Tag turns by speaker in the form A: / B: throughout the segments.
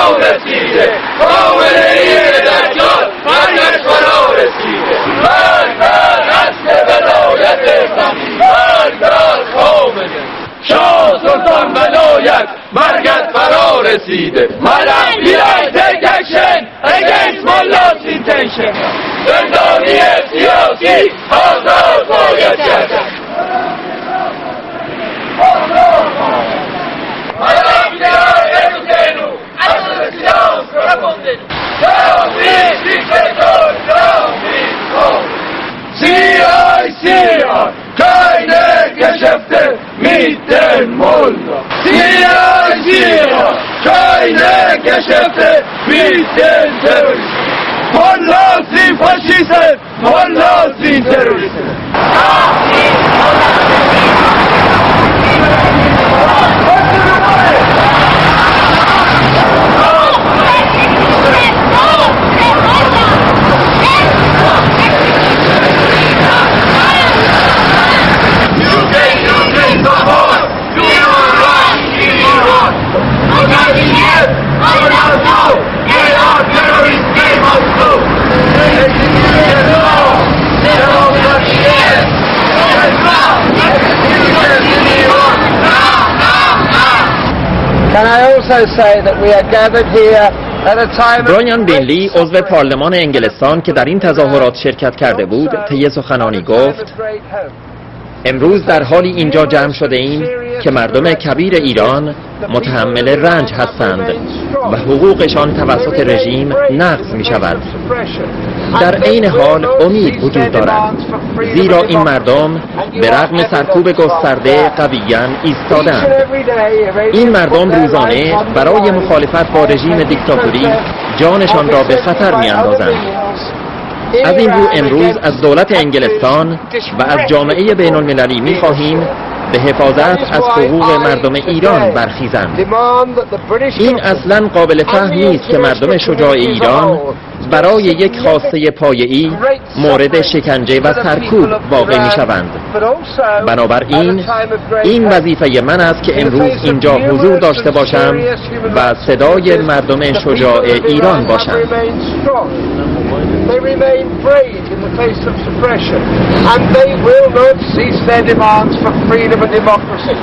A: فرا رسیده، حامله‌ای دجال مرگش فرا رسیده. مرگ بر اصل ولایت زمین، مرگ بر خامنه شاه سلطان ولایت، مرگت فرا رسیده. Madam, take action against Mullah's intention. زندانی سیاسی آزاد باید گردد. Madam, eduquenu, asociados proponden. David dictator, David Kohl. CI, keine Geschäfte mit den Mullah. CI, keine Geschäfte mit den Terroristen. Mullah sind Faschisten, Mullah sind Terroristen.
B: Can I also say that we are gathered here at a time
C: برایان بینلی عضو پارلمان انگلستان که در این تظاهرات شرکت کرده بود طی سخنانی گفت امروز در حالی اینجا جمع شده ایم که مردم کبیر ایران متحمل رنج هستند و حقوقشان توسط رژیم نقض می شود. در عین حال امید وجود دارد، زیرا این مردم به رغم سرکوب گسترده قویاً ایستادند. این مردم روزانه برای مخالفت با رژیم دیکتاتوری جانشان را به خطر می اندازند. از این رو امروز از دولت انگلستان و از جامعه بین المللی می خواهیم به حفاظت از حقوق مردم ایران برخیزند. این اصلا قابل فهم نیست که مردم شجاع ایران برای یک خواسته پایه‌ای مورد شکنجه و سرکوب واقع می شوند. بنابراین این وظیفه من است که امروز اینجا حضور داشته باشم و صدای مردم شجاع ایران باشم.
B: They remain brave in the face of suppression, and they will not cease their demands for freedom and democracy.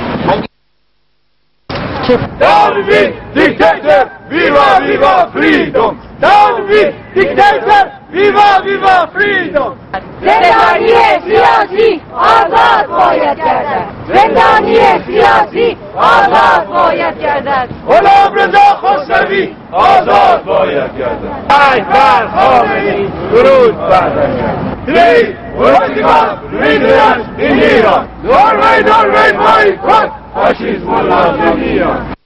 A: David dictator, viva viva freedom! David dictator, viva viva freedom!
D: زندانی سیاسی آزاد باید گردد. زندانی سیاسی آزاد باید گردد.
A: غلام رضا خسروی آزاد باید گردد. مرگ بر خامنه‌ای، درود بر رژیم. ultima vigilance in Iran. Norway, fight! Fascism will not be here.